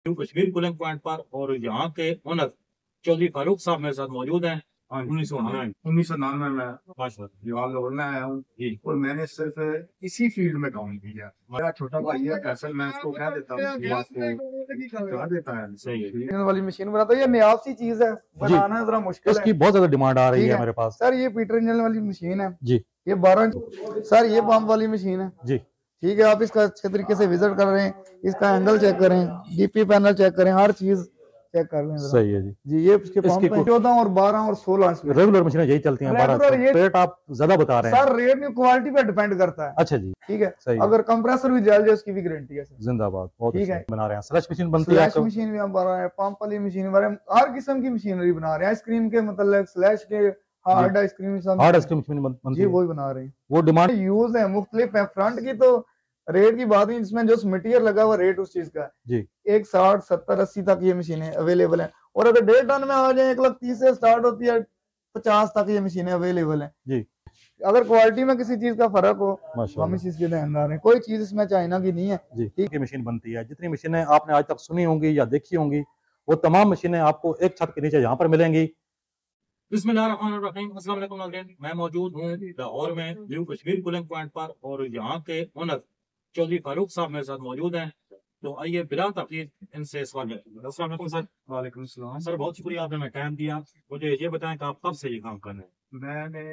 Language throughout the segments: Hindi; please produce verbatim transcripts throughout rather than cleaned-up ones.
कश्मीर कूलिंग पॉइंट पर, और यहाँ के ओनर चौधरी फारूक साहब मेरे साथ मौजूद हैं। उन्नीस सौ उन्नीस सौ नन्यानवे में जवाब लाहौर में आया हूँ और मैंने सिर्फ इसी फील्ड में काम किया। मेरा छोटा भाई है फैसल, मैं इसको कह देता हूँ देता है। सही है वाली मशीन बनाता है, ये नयाब सी चीज है, बनाना जरा मुश्किल है, इसकी बहुत ज्यादा डिमांड आ रही है मेरे पास। सर ये पीटर इंजन वाली मशीन है जी, ये बारह सर ये पंप वाली मशीन है जी, ठीक है। आप इसका अच्छे तरीके से विजिट कर रहे हैं, इसका एंगल चेक करें, डीपी पैनल चेक करें, हर चीज चेक कर लें। सही है जी जी ये इसके पंप है चौदह और बारह और सोलह रेगुलर मशीनें यही चलती हैं। बारह रेट आप ज्यादा बता रहे हैं सर, रेट में क्वालिटी पे डिपेंड करता है। अच्छा जी, ठीक है, सही अगर कंप्रेसर भी जल जाए उसकी भी गारंटी है सर। जिंदाबाद, बहुत ठीक है। बना रहे हैं। स्लैश मशीन बनती है, स्लैश मशीन भी हम बना रहे हैं, पंप वाली मशीन बना रहे हैं, हर किस्म की मशीनरी बना रहे हैं। आइसक्रीम के मतलब स्लैश के hard ice cream hard ice cream machine बनती जी है, वही बना रहे हैं। वो डिमांड यूज है मुख्तलिफ है। फ्रंट की तो रेट की बात नहीं, इसमें जो मटेरियल लगा हुआ रेट उस चीज का जी, एक साठ सत्तर अस्सी तक ये मशीनें अवेलेबल है। और अगर डेढ़ टन में आ जाए एक लाख तीस से स्टार्ट होती है, पचास तक ये मशीनें अवेलेबल है जी। अगर क्वालिटी में किसी चीज का फर्क हो माशाल्लाह, हम इस चीज के ध्यानदार हैं। कोई चीज इसमें चाइना की नहीं है जी। ठीक है, मशीन बनती है। जितनी मशीनें आपने आज तक सुनी होंगी या देखी होंगी वो तमाम मशीनें आपको एक छत के नीचे यहाँ पर मिलेंगी। बिस्मिल्लाहिर्रहमानिर्रहीम, अस्सलाम वालेकुम नाज़रीन। मैं मौजूद हूँ लाहौर में न्यू कश्मीर कूलिंग पॉइंट पर, और यहाँ के ओनर चौधरी फारूक साहब मेरे साथ मौजूद हैं। तो आइए बिला तफसील इनसे सवाल करते हैं। अस्सलाम वालेकुम सर। वालेकुम सलाम सर बहुत शुक्रिया आपने टाइम दिया। मुझे ये बताएं कि आप कब से ये काम कर रहे हैं? मैंने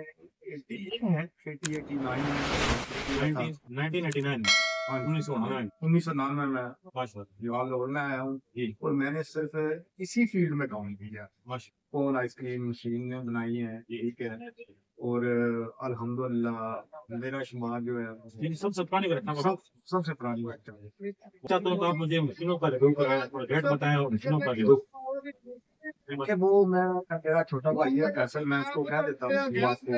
नाइनटीन एटी नाइन उन्नीस सौ उन्नीस सौ नन्यानवे में जवाब लाहौर में आया हूँ और मैंने सिर्फ इसी फील्ड में काम किया। फोन आइसक्रीम मशीन बनाई है, ठीक है। और अल्हम्दुलिल्लाह मेरा शुमार जो है सबसे पुरानी सब सबसे पुरानी वक्त है। अच्छा, तो आप मुझे मशीनों का रिव्यू कराएं, रेट बताएं और मशीनों का रिव्यू। कि वो मैं मेरा छोटा भाई है फैसल, मैं इसको कह देता हूँ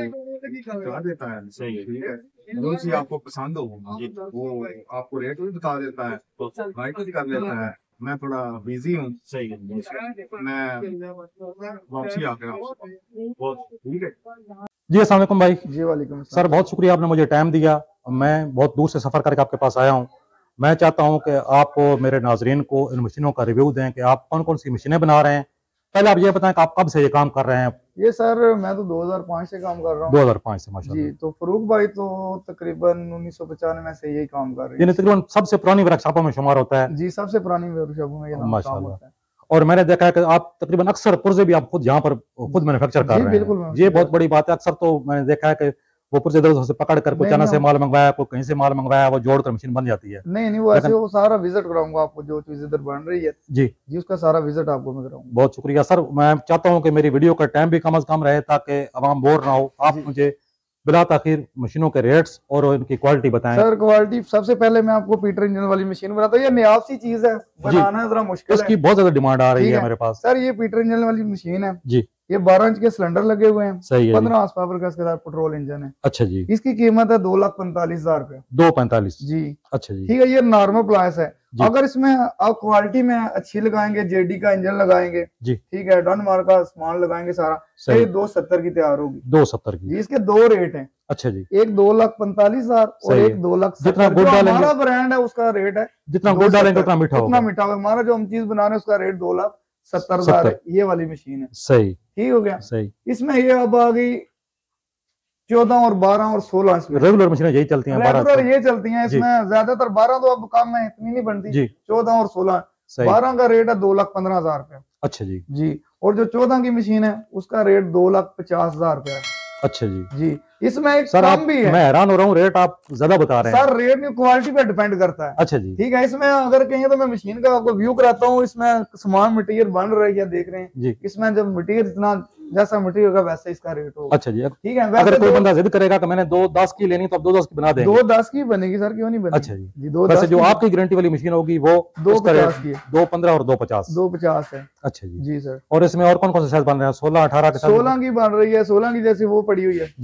कह देता है। सही है, ठीक है। जो चीज आपको पसंद हो वो आपको रेट भी बता देता है, गाइड भी कर लेता है। मैं थोड़ा बिजी हूँ, सही है, मैं वापसी आ गया। ठीक है जी, अस्सलाम वालेकुम भाई। जी वालेकुम सर, बहुत शुक्रिया आपने मुझे टाइम दिया। मैं बहुत दूर से सफर करके आपके पास आया हूँ। मैं चाहता हूँ कि आप मेरे नाजरीन को इन मशीनों का रिव्यू दें कि आप कौन कौन सी मशीनें बना रहे हैं। पहले आप ये बताएं कि आप कब से ये काम कर रहे हैं? ये सर मैं तो दो हज़ार पाँच से काम कर रहा हूँ। दो हज़ार पाँच से माशाल्लाह जी। तो फरूक भाई तो तकरीबन उन्नीस सौ पचानवे से यही काम कर रहे हैं। यानी तकरीबन सबसे पुरानी वर्कशॉपों में शुमार होता है। जी, सबसे पुरानी वर्कशॉपों में ये काम होता है। और मैंने देखा है कि आप तकरीबन अक्सर पुर्जे भी आप खुद यहाँ पर खुद मैन्युफैक्चर कर रहे हैं। ये बहुत बड़ी बात है। अक्सर तो मैंने देखा है कि वो पुर्जे इधर से पकड़ कर कोई चाइना से माल मंगवाया, कोई कहीं से माल मंगवाया, वो जोड़कर मशीन बन जाती है। नहीं नहीं, वो ऐसे वो सारा विजिट कराऊंगा आपको, जो चीज इधर बन रही है जी जी उसका सारा विजिट आपको मैं कराऊंगा। बहुत शुक्रिया सर। मैं चाहता हूँ कि मेरी वीडियो का टाइम भी कम अज कम रहे ताकि आवाम बोर ना हो। आप मुझे बिला ताखिर मशीनों के रेट्स और इनकी क्वालिटी बताएं। सर क्वालिटी सबसे पहले मैं आपको पीटर इंजन वाली मशीन बताता हूँ। ये नयाब सी चीज है, बनाना जरा मुश्किल है, इसकी बहुत ज्यादा डिमांड आ रही है मेरे पास। सर ये पीटर इंजन वाली मशीन है जी, ये बारह इंच के सिलेंडर लगे हुए हैं। सही है। पंद्रह हॉर्स पावर का इसके साथ पेट्रोल इंजन है। अच्छा जी। इसकी कीमत है दो लाख पैंतालीस हजार रुपए। दो पैंतालीस जी अच्छा जी, ठीक है। ये नॉर्मल प्राइस है। अगर इसमें आप क्वालिटी में अच्छी लगाएंगे, जेडी का इंजन लगाएंगे जी, ठीक है, डनमार्क का सामान लगाएंगे सारा, तो ये दो सत्तर की तैयार होगी। दो सत्तर की। इसके दो रेट हैं। अच्छा जी, एक दो लाख पैंतालीस हजार और एक दो लाख। जितना गुड़ डालेंगे, हमारा ब्रांड है उसका रेट है, जितना गुड़ डालेंगे उतना मीठा होगा। उतना मीठा होगा। हमारा जो हम चीज बना रहे हैं उसका रेट दो लाख सत्तर हजार है। ये वाली मशीन है। सही, ठीक हो गया। सही। इसमें ये अब आ गई चौदह और बारह और सोलह। रेगुलर मशीनें यही चलती हैं, रेगुलर ये चलती हैं। इसमें ज्यादातर बारह तो अब काम में इतनी नहीं बनती। चौदह और सोलह, बारह का रेट है दो लाख पंद्रह हजार रुपया। अच्छा जी जी। और जो चौदह की मशीन है उसका रेट दो लाख पचास हजार रुपया है। अच्छा जी जी। इसमें एक सर कम भी है। मैं हैरान हो रहा हूँ, रेट आप ज्यादा बता रहे हैं। सर रेट में क्वालिटी पे डिपेंड करता है। अच्छा जी, ठीक है। इसमें अगर कहीं तो मैं मशीन का आपको व्यू कराता हूँ, इसमें सामान मटेरियल बन रही है, देख रहे हैं जी। इसमें जब मटेरियल इतना जैसा मटेरियल होगा वैसे इसका रेट होगा। अच्छा जी। ठीक है। अगर कोई बंदा जिद करेगा कि मैंने दो दस की लेनी तो आप दो दस की बना देंगे? दो दस की बनेगी सर, क्यों नहीं बनेगी। अच्छा जी, जी दो वैसे जो आपकी गारंटी वाली मशीन होगी वो दो पचास की है। दो पंद्रह और दो पचास दो पचास है। अच्छा जी जी सर। और इसमें और कौन कौन से साइज बन रहे हैं? सोलह अठारह के साथ सोलह की बन रही है। सोलह की जैसे वो पड़ी हुई है जी, ये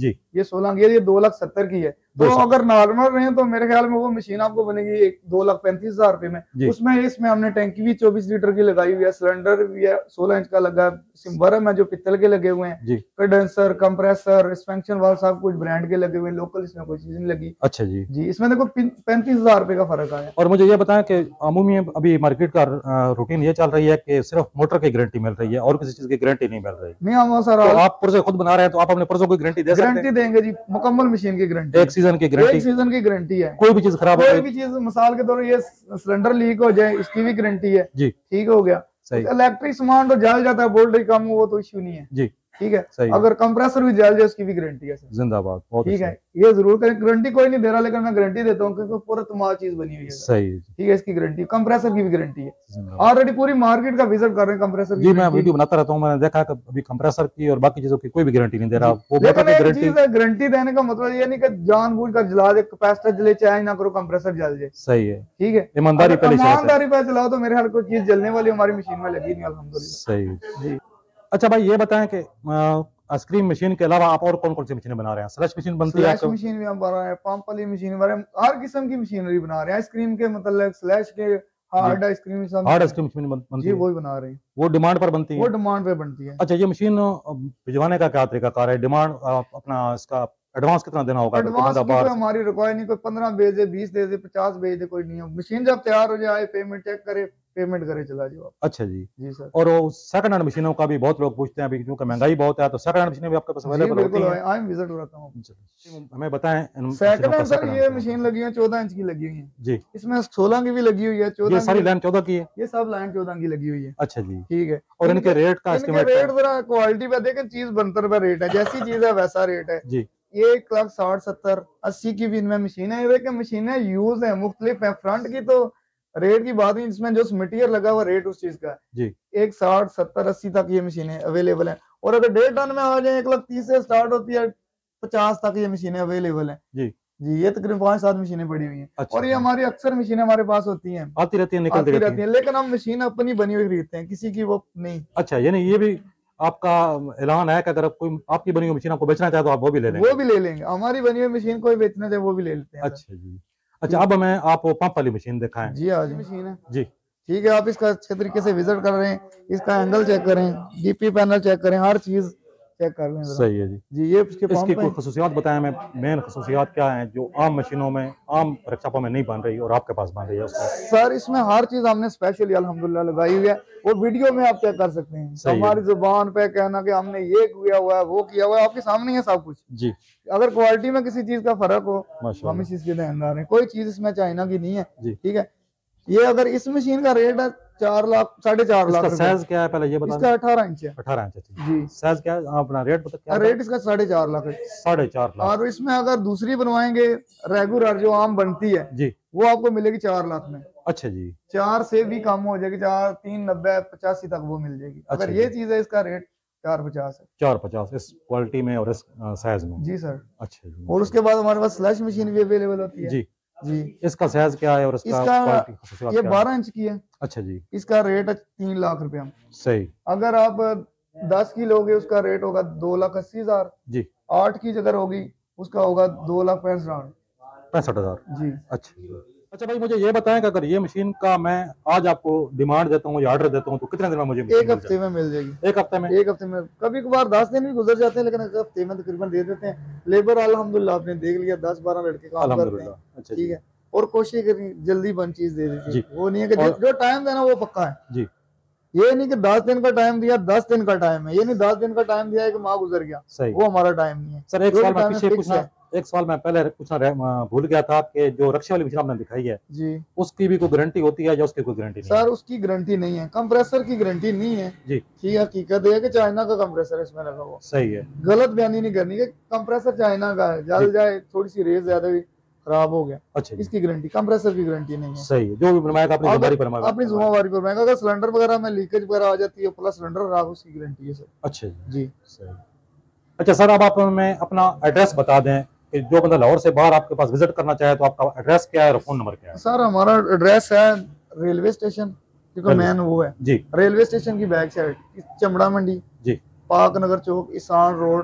सोलह गियर, ये दो लाख सत्तर की है। तो अगर नॉर्मल रहे तो मेरे ख्याल में वो मशीन आपको बनेगी एक दो लाख पैंतीस हजार रुपए में। उसमें इसमें हमने टैंकी भी चौबीस लीटर की लगाई हुई है, सिलेंडर भी है सोलह इंच का लगा है, बर्म है जो पित्तल के लगे हुए हैं, कंडेंसर, कंप्रेसर, सस्पेंशन वाल्व सब कुछ ब्रांड के लगे हुए हैं, लोकल इसमें कोई चीज नहीं लगी। अच्छा जी जी, इसमें देखो पैंतीस हजार रुपए का फर्क आया। और मुझे ये बताएं कि अमूमी अभी मार्केट का रूटीन ये चल रही है कि सिर्फ मोटर की गारंटी मिल रही है और किसी चीज की गारंटी नहीं मिल रही। नहीं हम सर, तो आप पुर्जे खुद बना रहे हैं तो आप अपने पुर्जों की गारंटी दे सकते हैं? गारंटी देंगे जी, मुकम्मल मशीन की गारंटी, एक सीजन की गारंटी, एक सीजन की गारंटी है। कोई भी चीज खराब हो, कोई भी चीज मिसाल के तौर ये सिलेंडर लीक हो जाए इसकी भी गारंटी है जी, ठीक हो गया। इलेक्ट्रिक सामान तो जल जाता है, वोल्टेज कम हो वो तो इश्यू नहीं है जी, ठीक है। अगर कंप्रेसर भी जल जाए उसकी भी गारंटी है सर। जिंदाबाद, ठीक है। ये जरूर करें, गारंटी कोई नहीं दे रहा लेकिन मैं गारंटी देता हूँ क्योंकि पूरा तमाम चीज बनी हुई है सही, ठीक है। इसकी गारंटी, कंप्रेसर की भी गारंटी है, ऑलरेडी पूरी मार्केट का विजिट कर रहे हैं कंप्रेसर जी। मैं वीडियो बनाता रहता हूँ, मैंने देखा कि अभी कंप्रेसर की और बाकी चीजों की कोई भी गारंटी नहीं दे रहा। वो गारंटी गारंटी देने का मतलब ये नहीं कि जानबूझ कर जला दे, कैपेसिटर जले चाहे ना करो कंप्रेसर जल जाए, सही है, ठीक है। ईमानदारी पे ईमानदारी पे चलाओ तो मेरे हर कोई चीज जलने वाली हमारी मशीन में लगी नहीं अल्हम्दुलिल्लाह, सही जी। अच्छा भाई ये बताएं कि आइसक्रीम मशीन के अलावा आप और कौन कौन सी मशीनें बना रहे हैं? स्लैश मशीन बनती है, स्लैश मशीन भी हम बना रहे हैं, पंप वाली मशीन बना रहे हैं, हर किस्म की मशीनरी बना रहे हैं। आइसक्रीम के मतलब स्लैश के hard ice cream, hard ice cream machine बनती है, वो बना रहे हैं। वो डिमांड पर बनती है, वो डिमांड पे बनती है। अच्छा, ये मशीन भिजवाने का क्या तरीका है? डिमांड अपना इसका एडवांस कितना देना होगा? एडवांस तो हमारी रिक्वायर नहीं, कोई पंद्रह भेज दे, बीस दे दे, पचास भेज दे, कोई नहीं है। मशीन जब तैयार हो जाए पेमेंट चेक करे, पेमेंट करे, चला जाओ। अच्छा जी जी सर। और सेकंड हैंड मशीनों का भी बहुत लोग पूछते हैं अभी क्योंकि महंगाई बहुत है, तो सेकंड हैंड मशीनें भी आपके पास अवेलेबल होती हैं? आई एम विजिट करता हूं, हमें बताएं। सेकंड हैंड सर ये मशीन लगी है चौदह इंच की लगी हुई है जी, इसमें सोलह की भी लगी हुई है, चौदह सारी लाइन चौदह की है, ये सब लाइन चौदह की लगी हुई है। अच्छा जी, ठीक है। और इनके रेट का एस्टिमेट? रेट जरा क्वालिटी पे देखें, चीज बनतर रुपए रेट है, जैसी चीज है वैसा रेट है जी। ये एक लाख साठ सत्तर अस्सी की भी इनमें मशीन है, ये मशीनें यूज है मुख्तलिफ है। फ्रंट की तो रेट की बात नहीं, जिसमें जो मटेरियल लगा हुआ रेट उस चीज का जी। एक साठ सत्तर अस्सी तक ये मशीनें अवेलेबल है। और अगर डेढ़ टन में आ जाए एक लाख तीस से स्टार्ट होती है, पचास तक ये मशीनें अवेलेबल है जी जी। ये तकरीबन पांच सात मशीनें पड़ी हुई हैं। अच्छा, और ये हमारी अक्सर मशीनें हमारे पास होती हैं, आती रहती है, निकलती रहती, रहती है, लेकिन हम मशीन अपनी बनी हुई खरीदते हैं, किसी की वो नहीं। अच्छा, यानी ये भी आपका ऐलान है कि अगर कोई आपकी बनी हुई मशीन आपको बेचना चाहे तो आप वो भी ले लेंगे? वो भी ले लेंगे, हमारी बनी हुई मशीन कोई बेचना चाहे वो भी ले लेते हैं। अच्छा जी। अच्छा, अब हमें आप पंप वाली मशीन दिखाएं। जी आज मशीन है जी, ठीक है। आप इसका अच्छे तरीके से विजिट कर रहे हैं, इसका एंगल चेक करें, डीपी पैनल चेक करें, हर चीज चेक कर लें। सही है जी जी। ये इसके इसकी कोई खसूसियात बताएं हमें, मेन खसूसियात क्या हैं जो आम मशीनों में, आम वर्कशॉपों में नहीं बन रही और आपके पास बन रही है उसका? सर इसमें हर चीज हमने स्पेशली अल्हम्दुलिल्लाह लगाई हुई है, वो वीडियो में आप चेक कर सकते हैं। तो हमारी जुबान पे कहना कि हमने ये किया हुआ है, वो किया हुआ है, आपके सामने है सब कुछ जी। अगर क्वालिटी में किसी चीज का फर्क हो हम इस चीज के ध्यानदार हैं, कोई चीज इसमें चाइना की नहीं है जी, ठीक है। ये अगर इस मशीन का रेट है चार लाख साढ़े चार लाख। साइज क्या है पहले ये बता? इसका अठारह इंच है। अठारह इंच जी। साइज क्या है अपना? रेट बता क्या? रेट इसका साढ़े चार लाख है। साढ़े चार लाख। और इसमें अगर दूसरी बनवाएंगे रेगुलर जो आम बनती है जी, वो आपको मिलेगी चार लाख में। अच्छा जी, चार से भी कम हो जाएगी, चार तीन नब्बे पचासी तक वो मिल जाएगी। अगर ये चीज है इसका रेट चार पचास है। चार पचास इस क्वालिटी में और इस साइज में जी सर। अच्छा जी। और उसके बाद हमारे पास स्लैश मशीन भी अवेलेबल होती है जी जी। इसका साइज क्या है और इसका, इसका ये बारह इंच की है। अच्छा जी। इसका रेट है तीन लाख रुपया। सही। अगर आप दस की लोगे उसका रेट होगा दो लाख अस्सी हजार जी। आठ की अगर होगी उसका होगा दो लाख पैंसठ हजार पैंसठ हजार जी। अच्छा अच्छा भाई मुझे ये बताएं कि अगर ये मशीन का मैं आज आपको डिमांड देता हूँ या ऑर्डर देता हूँ तो कितने दिन में मुझे? एक हफ्ते में मिल जाएगी। एक हफ्ते में? एक हफ्ते में, कभी कभार दस दिन भी गुजर जाते हैं लेकिन एक हफ्ते में तकरीबन दे देते हैं। लेबर अल्हम्दुलिल्लाह आपने देख लिया दस बारह लड़के काम करते हैं। अच्छा, ठीक है। और कोशिश करनी जल्दी बन चीज दे दीजिए, वो नहीं है कि जो टाइम देना वो पक्का है जी। ये नहीं कि दस दिन का टाइम दिया दस दिन का टाइम है, ये नहीं दस दिन का टाइम दिया है कि माँ गुजर गया, सही। वो हमारा टाइम नहीं है सर। एक साल में पीछे पूछना एक साल में पहले पूछना भूल गया था कि जो रक्षा वाली मशीन आपने दिखाई है जी, उसकी भी कोई गारंटी होती है या उसकी कोई गारंटी नहीं? सर उसकी गारंटी नहीं है, कंप्रेसर की गारंटी नहीं है जी। ठीक हकीकत है कि चाइना का कंप्रेसर इसमें लगा हुआ, सही है। गलत बयानी नहीं करनी कि कंप्रेसर चाइना का है, जल जाए थोड़ी सी रेस ज्यादा भी खराब हो गया। अच्छा, इसकी गारंटी कंप्रेसर की गारंटी नहीं है, सही है। जो भी बनवाएगा अपनी जिम्मेदारी पर बनवाएगा, अपनी जिम्मेदारी पर बनवाएगा। अगर सिलेंडर वगैरह में लीकेज वगैरह आ जाती है प्लस सिलेंडर खराब, उसकी गारंटी है सर। अच्छा जी, सही। अच्छा सर, अब आप हमें अपना एड्रेस बता दें कि जो बंदा लाहौर से बाहर आपके पास विजिट करना चाहे तो आपका एड्रेस क्या है और फोन नंबर क्या है? सर हमारा एड्रेस है रेलवे स्टेशन, क्योंकि मेन वो है जी, रेलवे स्टेशन की बैक साइड चमड़ा मंडी जी, Pak Nagar Chowk, Ehsan road,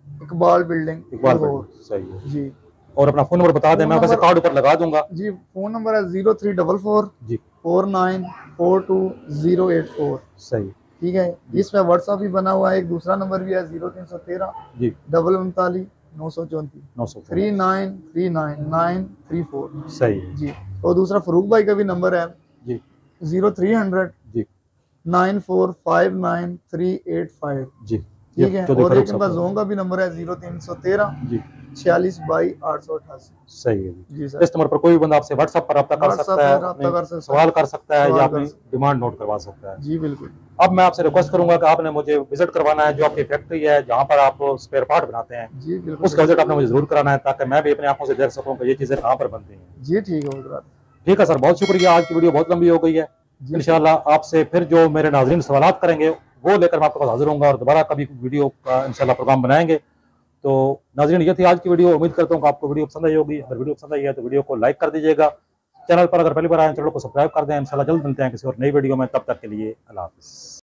Iqbal building Iqbal Lahore. Building, सही है जी। और अपना फोन नंबर बता दें, फोन मैं वैसे नंबर- कार्ड ऊपर लगा दूंगा जी फोन नंबर है जीरो थ्री डबल फोर जी। Four nine four two zero eight four. सही ठीक है, इस पे व्हाट्सएप भी बना हुआ है, एक दूसरा नंबर भी है जीरो तीन सौ तेरह जी डबल उनतालीस नौ सौ चौंतीस नौ सौ three nine three nine nine three four. सही है जी। और दूसरा फरूक भाई का भी नंबर है जी जीरो थ्री हंड्रेड जी nine four five nine three eight five. जी। ठीक है, चौधरी और फारूक एक इनका साहब। जोन का भी नंबर है जीरो तीन सौ तेरह जी छियालीस बाई आठ सौ अठासी। सही है जी। जी सर। इस नंबर पर कोई भी बंदा आपसे व्हाट्सएप पर रब्ता कर व्हाट्सएप सकता है, पर रब्ता अपने कर सकता है, सवाल कर सकता है सवाल या कर अपनी सकता डिमांड नोट करवा सकता है। जी बिल्कुल। अब मैं आपसे रिक्वेस्ट करूंगा कि आपने मुझे विजिट करवाना है, जो आपकी फैक्ट्री है जहाँ पर आप स्पेयर पार्ट बनाते हैं, जी बिल्कुल। उसका विजिट आपने मुझे जरूर कराना है, ताकि मैं भी अपनी आंखों से देख सकूं कि ये चीजें कहाँ पर बनती हैं। जी ठीक है उधर। ठीक है सर, बहुत शुक्रिया। आज की वीडियो बहुत लंबी हो गई है। इंशाल्लाह आपसे फिर जो मेरे नाजरीन सवाल करेंगे वो लेकर मैं आपके पास हाजिर होऊंगा और दोबारा कभी वीडियो का इंशाल्लाह प्रोग्राम बनाएंगे। तो नाजरीन, ये थी आज की वीडियो। उम्मीद करता हूँ कि आपको वीडियो पसंद आई होगी। अगर वीडियो पसंद आई है तो वीडियो को लाइक कर दीजिएगा। चैनल पर अगर पहली बार आए चैनल को सब्सक्राइब कर दें। इंशाल्लाह जल्द मिलते हैं किसी और नई वीडियो में, तब तक के लिए अल्लाह हाफिज़।